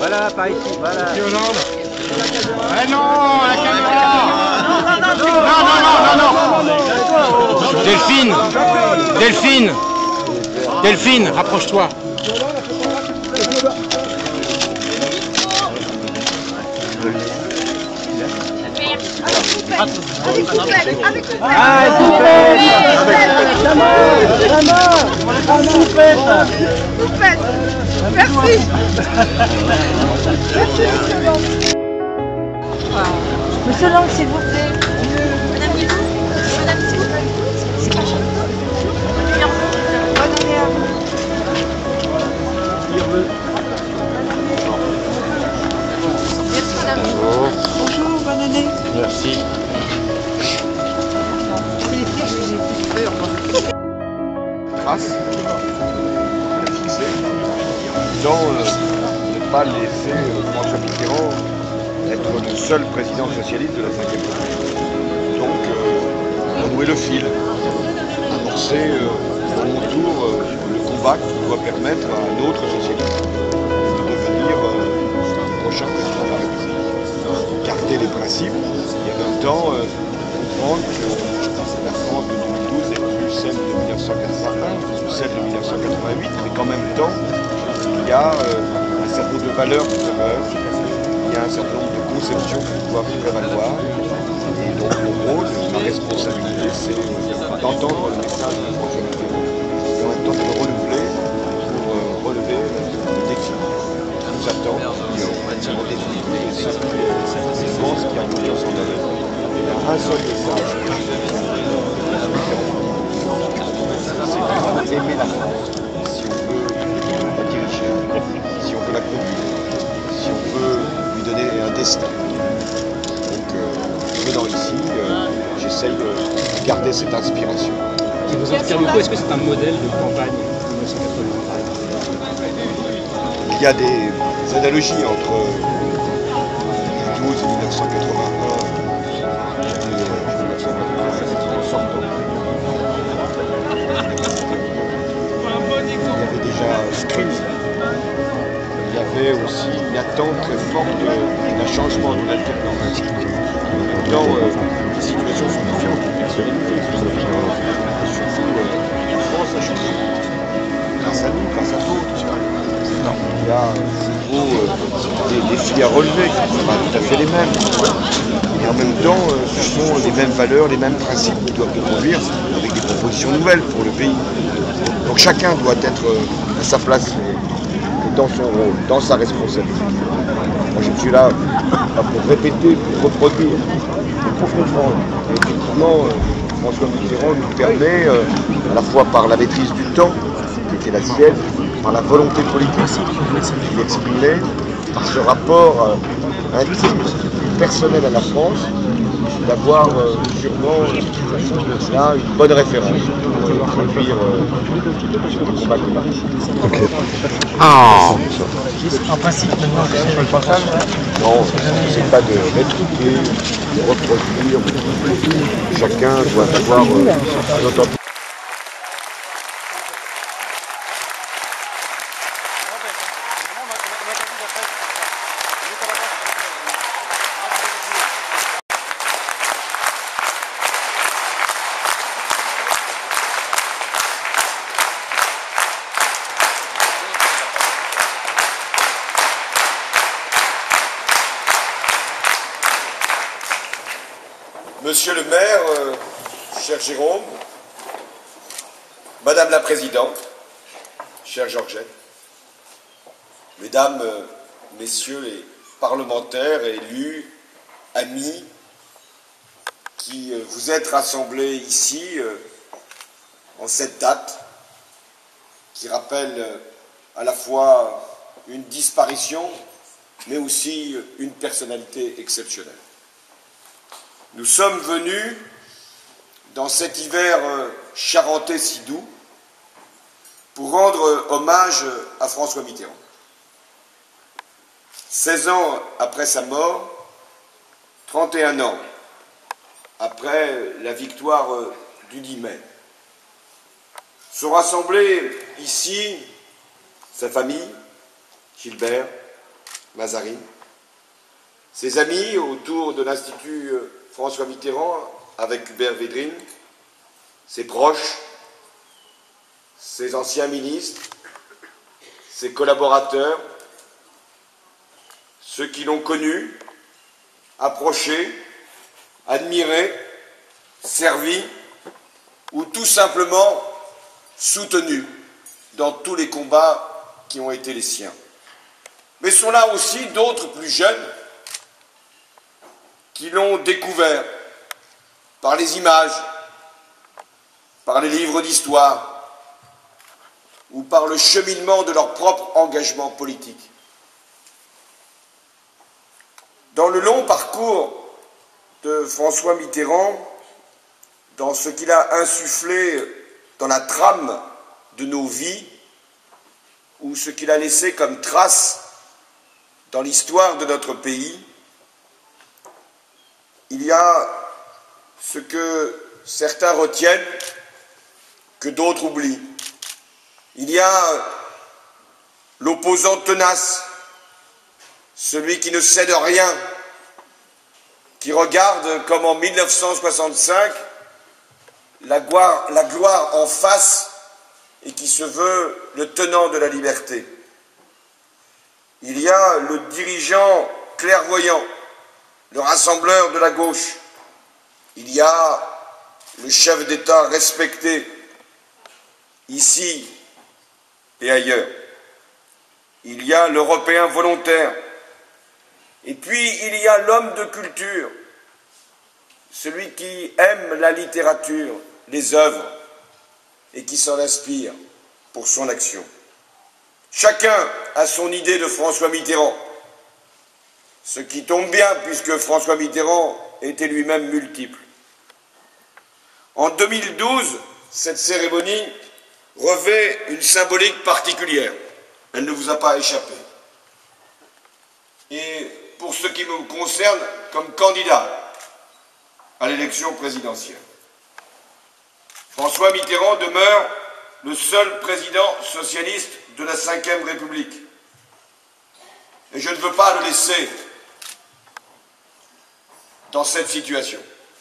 Voilà, par ici, voilà. Monsieur Hollande. Eh non, la caméra. Non. Delphine. Delphine. Delphine, rapproche-toi. Avec Soupette, avec Soupette. Ah, Soupette. La main. Soupette. Soupette. Merci. Merci, Monsieur Lang. Monsieur Lang, s'il vous plaît. Madame Guillou. Madame, s'il vous plaît. C'est pas cher. Bonne année à vous. Merci, madame. Bonjour, bonne année. Merci. Trace fixée, disant ne pas laisser François Mitterrand être le seul président socialiste de la 5e République. Donc, renouer le fil, amorcer à mon tour le combat qui doit permettre à un autre socialiste de devenir le prochain président de la République. Garder les principes et en même temps comprendre que la France de 2012 est plus celle de 1981, plus celle de 1988, mais qu'en même temps, il y a un certain nombre de valeurs qui demeurent, il y a un certain nombre de conceptions qui doivent prévaloir. Et donc mon rôle, ma responsabilité, c'est d'entendre le message de François Mitterrand et en même temps de le renouveler pour relever les défis qui nous attendent, qui ont en définitive les France qui a une sans arrêt. Il y a un seul message. C'est aimer la France si on veut la diriger, si on veut la conduire, si on veut lui donner un destin. Donc, venant ici, j'essaye de garder cette inspiration. Qui vous inspire beaucoup, est-ce que c'est un modèle de campagne de 1980 par exemple? Il y a des analogies entre 2012 et 1981 et 1987 en sortant. Il y avait déjà Screen. Il y avait aussi une attente très forte d'un changement, d'une alternance. En même temps, les situations sont différentes, les personnalités sont différentes. Et surtout, la France a changé. Grâce à nous, grâce à d'autres. Il y a des défis à relever qui ne sont pas tout à fait les mêmes. Et en même temps, ce sont les mêmes valeurs, les mêmes principes qui doivent nous conduire avec des propositions nouvelles pour le pays. Donc chacun doit être à sa place dans son rôle, dans sa responsabilité. Moi je suis là pas pour répéter, pour reproduire, mais pour comprendre. Et effectivement, François Mitterrand nous permet, à la fois par la maîtrise du temps, qui était la sienne, par la volonté politique qu'il exprimait, par ce rapport intime, personnel à la France, d'avoir sûrement là une bonne référence pour conduire le combat climatique. Ok. Ah. En principe, maintenant, je sais pas le passage. Non, c'est pas de répliquer, de reproduire. Chacun doit avoir son authenticité. Monsieur le maire, cher Jérôme, Madame la Présidente, chère Georgette, Mesdames, Messieurs les parlementaires, élus, amis, qui vous êtes rassemblés ici en cette date qui rappelle à la fois une disparition, mais aussi une personnalité exceptionnelle. Nous sommes venus, dans cet hiver charentais si doux, pour rendre hommage à François Mitterrand. 16 ans après sa mort, 31 ans après la victoire du 10 mai, sont rassemblés ici sa famille, Gilbert, Mazarine, ses amis autour de l'Institut François Mitterrand avec Hubert Védrine, ses proches, ses anciens ministres, ses collaborateurs, ceux qui l'ont connu, approché, admiré, servi ou tout simplement soutenu dans tous les combats qui ont été les siens. Mais sont là aussi d'autres plus jeunes qui l'ont découvert par les images, par les livres d'histoire ou par le cheminement de leur propre engagement politique. Dans le long parcours de François Mitterrand, dans ce qu'il a insufflé dans la trame de nos vies, ou ce qu'il a laissé comme trace dans l'histoire de notre pays, il y a ce que certains retiennent, que d'autres oublient. Il y a l'opposant tenace, celui qui ne cède rien, qui regarde comme en 1965 la gloire en face et qui se veut le tenant de la liberté. Il y a le dirigeant clairvoyant, le rassembleur de la gauche. Il y a le chef d'État respecté, ici et ailleurs. Il y a l'Européen volontaire. Et puis il y a l'homme de culture, celui qui aime la littérature, les œuvres, et qui s'en inspire pour son action. Chacun a son idée de François Mitterrand, ce qui tombe bien puisque François Mitterrand était lui-même multiple. En 2012, cette cérémonie revêt une symbolique particulière. Elle ne vous a pas échappé. Et pour ce qui me concerne, comme candidat à l'élection présidentielle, François Mitterrand demeure le seul président socialiste de la Ve République. Et je ne veux pas le laisser dans cette situation.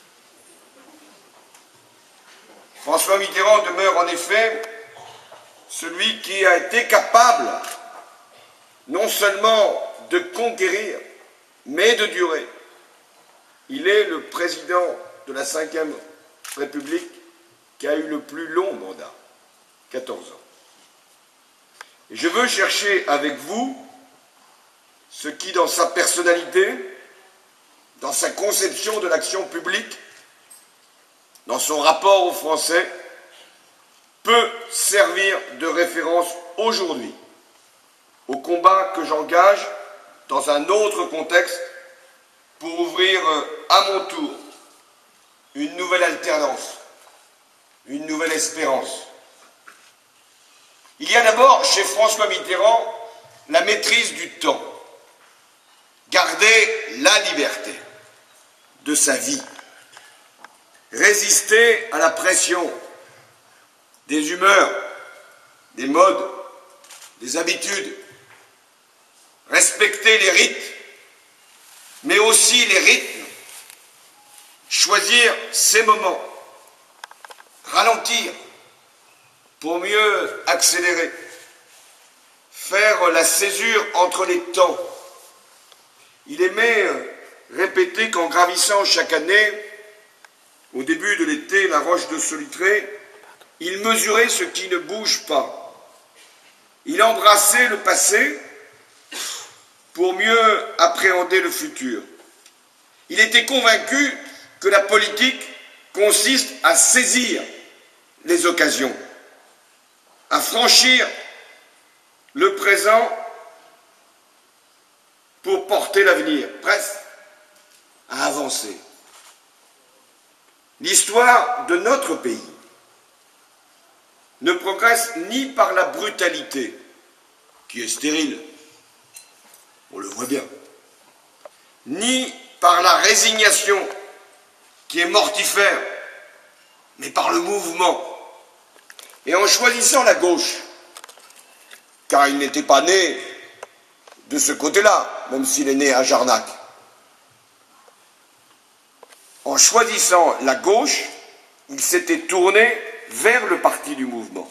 François Mitterrand demeure en effet celui qui a été capable non seulement de conquérir, mais de durer. Il est le président de la Ve République qui a eu le plus long mandat, 14 ans. Et je veux chercher avec vous ce qui, dans sa personnalité, dans sa conception de l'action publique, dans son rapport aux Français, peut servir de référence aujourd'hui au combat que j'engage dans un autre contexte pour ouvrir à mon tour une nouvelle alternance, une nouvelle espérance. Il y a d'abord chez François Mitterrand la maîtrise du temps, garder la liberté de sa vie, résister à la pression des humeurs, des modes, des habitudes, respecter les rites, mais aussi les rythmes, choisir ses moments, ralentir pour mieux accélérer, faire la césure entre les temps. Il aimait répéter qu'en gravissant chaque année, au début de l'été, la roche de Solutré, il mesurait ce qui ne bouge pas. Il embrassait le passé pour mieux appréhender le futur. Il était convaincu que la politique consiste à saisir les occasions, à franchir le présent pour porter l'avenir, presque à avancer. L'histoire de notre pays ne progresse ni par la brutalité, qui est stérile, on le voit bien, ni par la résignation, qui est mortifère, mais par le mouvement. Et en choisissant la gauche, car il n'était pas né de ce côté-là, même s'il est né à Jarnac. En choisissant la gauche, il s'était tourné vers le parti du mouvement.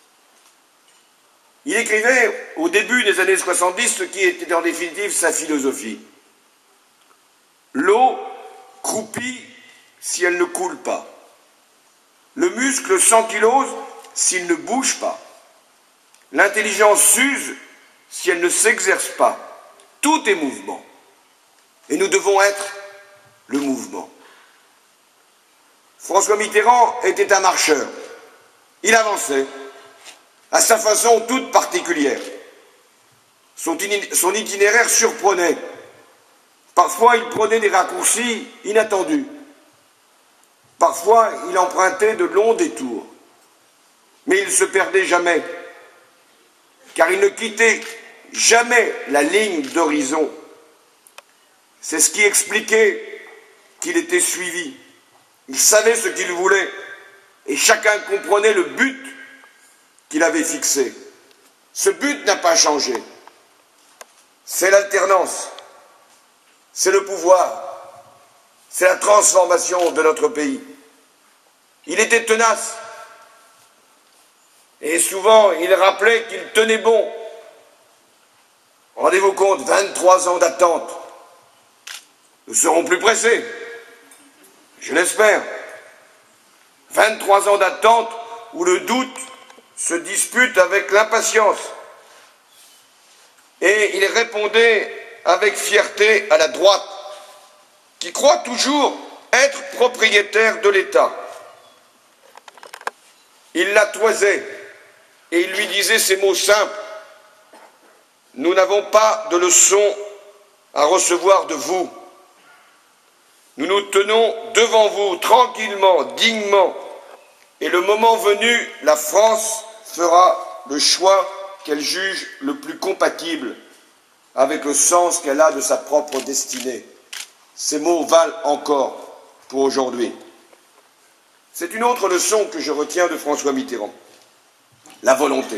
Il écrivait au début des années 70 ce qui était en définitive sa philosophie. L'eau croupit si elle ne coule pas. Le muscle s'ankylose s'il ne bouge pas. L'intelligence s'use si elle ne s'exerce pas. Tout est mouvement. Et nous devons être le mouvement. François Mitterrand était un marcheur. Il avançait, à sa façon toute particulière. Son itinéraire surprenait. Parfois, il prenait des raccourcis inattendus. Parfois, il empruntait de longs détours. Mais il ne se perdait jamais, car il ne quittait jamais la ligne d'horizon. C'est ce qui expliquait qu'il était suivi. Il savait ce qu'il voulait, et chacun comprenait le but qu'il avait fixé. Ce but n'a pas changé. C'est l'alternance, c'est le pouvoir, c'est la transformation de notre pays. Il était tenace, et souvent il rappelait qu'il tenait bon. Rendez-vous compte, 23 ans d'attente. Nous serons plus pressés, je l'espère. 23 ans d'attente où le doute se dispute avec l'impatience. Et il répondait avec fierté à la droite, qui croit toujours être propriétaire de l'État. Il la toisait et il lui disait ces mots simples. Nous n'avons pas de leçons à recevoir de vous. Nous nous tenons devant vous tranquillement, dignement, et le moment venu, la France fera le choix qu'elle juge le plus compatible avec le sens qu'elle a de sa propre destinée. Ces mots valent encore pour aujourd'hui. C'est une autre leçon que je retiens de François Mitterrand. La volonté.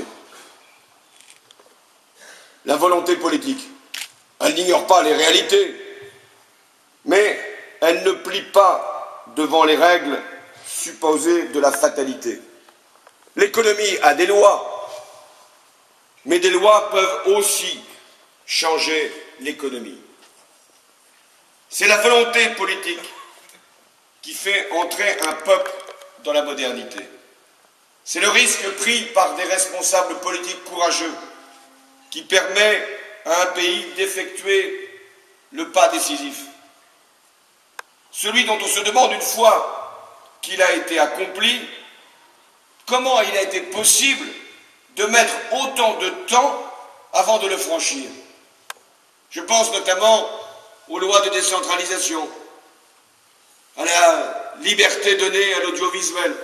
La volonté politique. Elle n'ignore pas les réalités, mais elle ne plie pas devant les règles supposées de la fatalité. L'économie a des lois, mais des lois peuvent aussi changer l'économie. C'est la volonté politique qui fait entrer un peuple dans la modernité. C'est le risque pris par des responsables politiques courageux qui permet à un pays d'effectuer le pas décisif. Celui dont on se demande une fois qu'il a été accompli, comment il a été possible de mettre autant de temps avant de le franchir. Je pense notamment aux lois de décentralisation, à la liberté donnée à l'audiovisuel.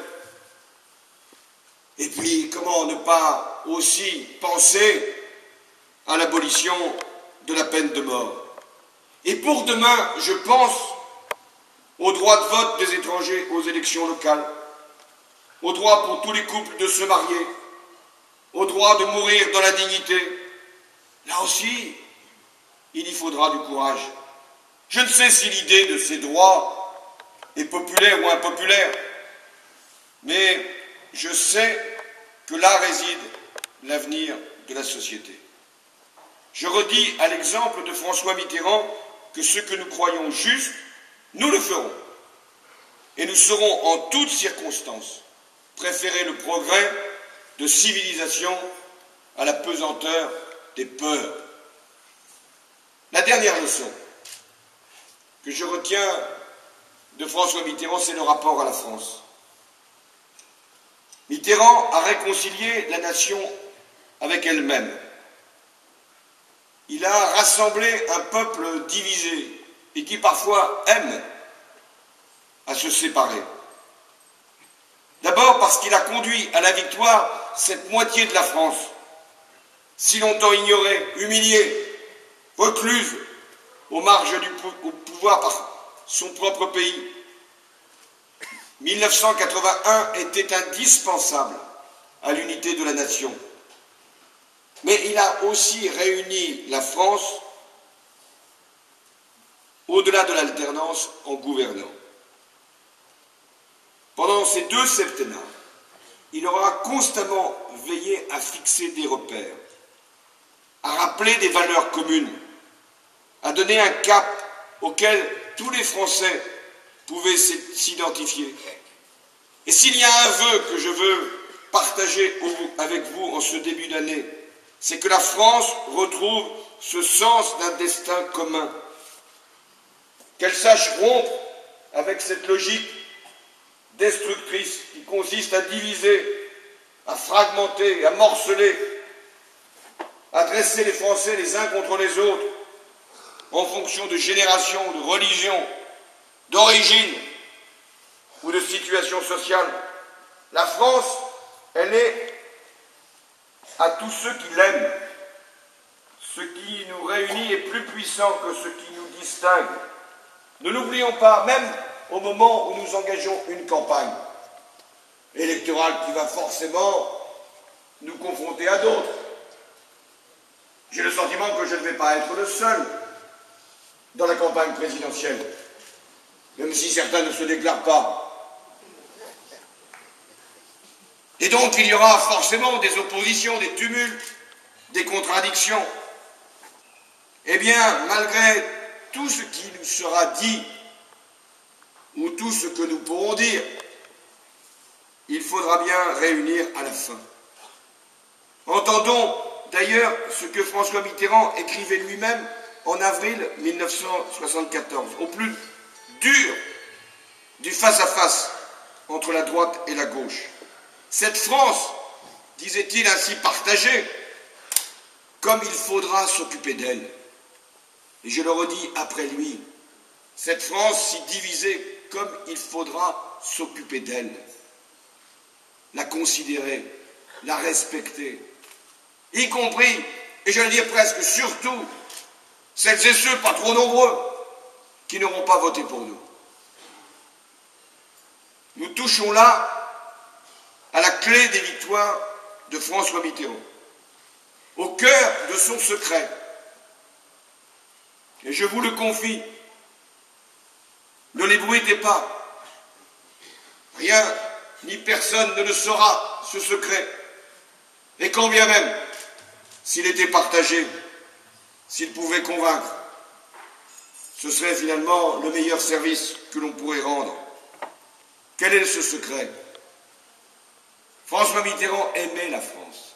Et puis, comment ne pas aussi penser à l'abolition de la peine de mort. Et pour demain, je pense au droit de vote des étrangers aux élections locales, au droit pour tous les couples de se marier, au droit de mourir dans la dignité. Là aussi, il y faudra du courage. Je ne sais si l'idée de ces droits est populaire ou impopulaire, mais je sais que là réside l'avenir de la société. Je redis à l'exemple de François Mitterrand que ce que nous croyons juste, nous le ferons. Et nous saurons en toutes circonstances préférer le progrès de civilisation à la pesanteur des peurs. La dernière leçon que je retiens de François Mitterrand, c'est le rapport à la France. Mitterrand a réconcilié la nation avec elle-même. Il a rassemblé un peuple divisé et qui parfois aime à se séparer. D'abord parce qu'il a conduit à la victoire cette moitié de la France, si longtemps ignorée, humiliée, recluse aux marges du pouvoir par son propre pays. 1981 était indispensable à l'unité de la nation. Mais il a aussi réuni la France au-delà de l'alternance en gouvernant. Pendant ces 2 septennats, il aura constamment veillé à fixer des repères, à rappeler des valeurs communes, à donner un cap auquel tous les Français pouvaient s'identifier. Et s'il y a un vœu que je veux partager avec vous en ce début d'année, c'est que la France retrouve ce sens d'un destin commun, qu'elle sache rompre avec cette logique destructrice qui consiste à diviser, à fragmenter, à morceler, à dresser les Français les uns contre les autres en fonction de génération, de religion, d'origine ou de situation sociale. La France, elle est à tous ceux qui l'aiment. Ce qui nous réunit est plus puissant que ce qui nous distingue. Ne l'oublions pas, même au moment où nous engageons une campagne électorale qui va forcément nous confronter à d'autres. J'ai le sentiment que je ne vais pas être le seul dans la campagne présidentielle, même si certains ne se déclarent pas. Et donc il y aura forcément des oppositions, des tumultes, des contradictions. Eh bien, malgré tout ce qui nous sera dit, ou tout ce que nous pourrons dire, il faudra bien réunir à la fin. Entendons d'ailleurs ce que François Mitterrand écrivait lui-même en avril 1974, au plus dur du face-à-face entre la droite et la gauche. Cette France, disait-il ainsi, partagée, comme il faudra s'occuper d'elle. Et je le redis après lui, cette France si divisée, comme il faudra s'occuper d'elle, la considérer, la respecter, y compris, et je vais dire presque surtout, celles et ceux, pas trop nombreux, qui n'auront pas voté pour nous. Nous touchons là à la clé des victoires de François Mitterrand, au cœur de son secret. Et je vous le confie, ne l'ébruitez pas. Rien ni personne ne le saura, ce secret. Et quand bien même, s'il était partagé, s'il pouvait convaincre, ce serait finalement le meilleur service que l'on pourrait rendre. Quel est ce secret? François Mitterrand aimait la France.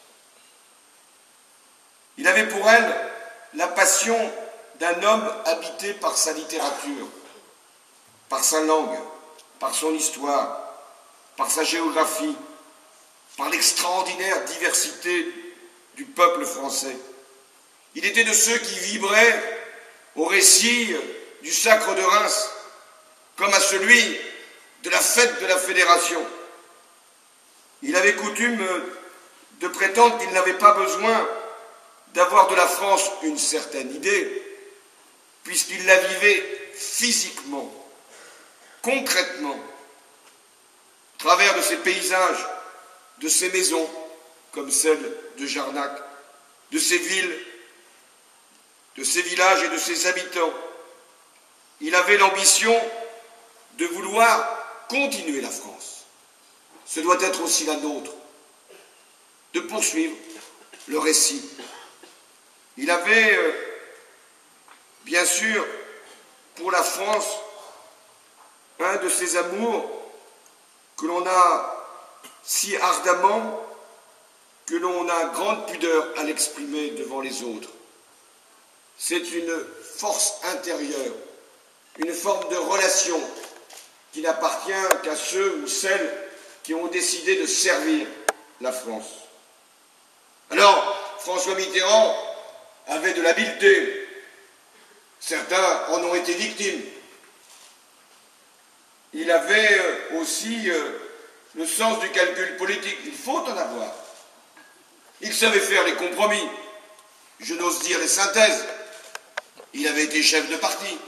Il avait pour elle la passion d'un homme habité par sa littérature, par sa langue, par son histoire, par sa géographie, par l'extraordinaire diversité du peuple français. Il était de ceux qui vibraient au récit du Sacre de Reims, comme à celui de la fête de la Fédération. Il avait coutume de prétendre qu'il n'avait pas besoin d'avoir de la France une certaine idée, puisqu'il la vivait physiquement, concrètement, à travers de ses paysages, de ses maisons, comme celle de Jarnac, de ses villes, de ses villages et de ses habitants. Il avait l'ambition de vouloir continuer la France. Ce doit être aussi la nôtre, de poursuivre le récit. Il avait, bien sûr, pour la France, un de ces amours que l'on a si ardemment que l'on a grande pudeur à l'exprimer devant les autres. C'est une force intérieure, une forme de relation qui n'appartient qu'à ceux ou celles qui ont décidé de servir la France. Alors, François Mitterrand avait de l'habileté. Certains en ont été victimes. Il avait aussi le sens du calcul politique. Il faut en avoir. Il savait faire les compromis. Je n'ose dire les synthèses. Il avait été chef de parti.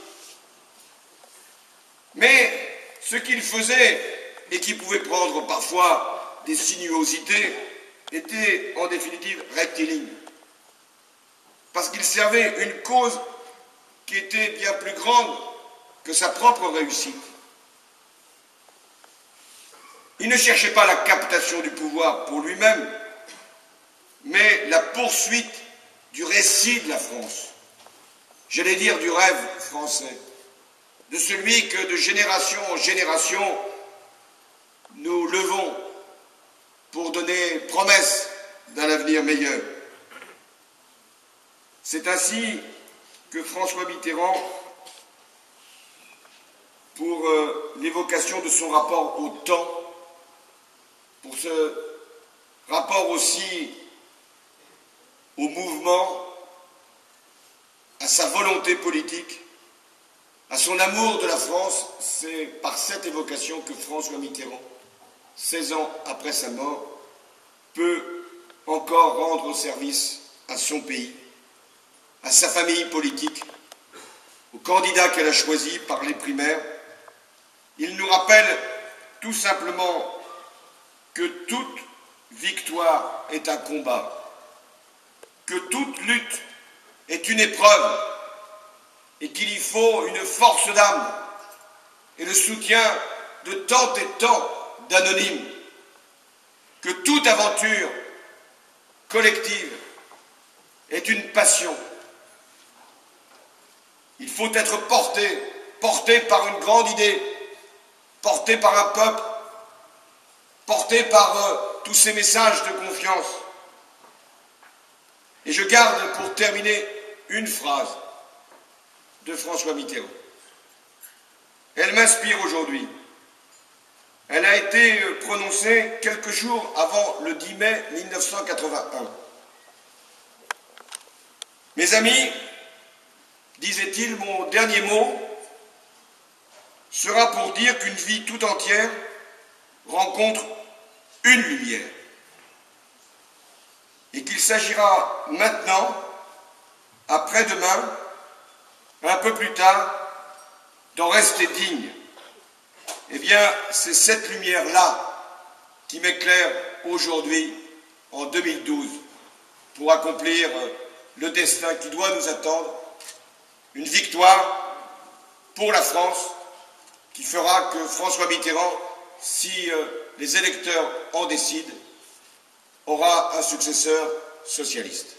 Mais ce qu'il faisait, et qui pouvait prendre parfois des sinuosités, était en définitive rectiligne. parce qu'il servait une cause qui était bien plus grande que sa propre réussite. Il ne cherchait pas la captation du pouvoir pour lui-même, mais la poursuite du récit de la France. J'allais dire du rêve français, de celui que de génération en génération nous levons pour donner promesse d'un avenir meilleur. C'est ainsi que François Mitterrand, pour l'évocation de son rapport au temps, pour ce rapport aussi au mouvement, à sa volonté politique, à son amour de la France, c'est par cette évocation que François Mitterrand, 16 ans après sa mort, peut encore rendre service à son pays, à sa famille politique, au candidat qu'elle a choisi par les primaires. Il nous rappelle tout simplement que toute victoire est un combat, que toute lutte est une épreuve et qu'il y faut une force d'âme et le soutien de tant et tant d'anonymes, que toute aventure collective est une passion. Il faut être porté par une grande idée, porté par un peuple, porté par tous ces messages de confiance. Et je garde pour terminer une phrase de François Mitterrand. Elle m'inspire aujourd'hui. Elle a été prononcée quelques jours avant le 10 mai 1981. Mes amis, disait-il, mon dernier mot sera pour dire qu'une vie tout entière rencontre une lumière et qu'il s'agira maintenant, après-demain, un peu plus tard, d'en rester digne. Eh bien, c'est cette lumière-là qui m'éclaire aujourd'hui, en 2012, pour accomplir le destin qui doit nous attendre, une victoire pour la France qui fera que François Mitterrand, si les électeurs en décident, aura un successeur socialiste.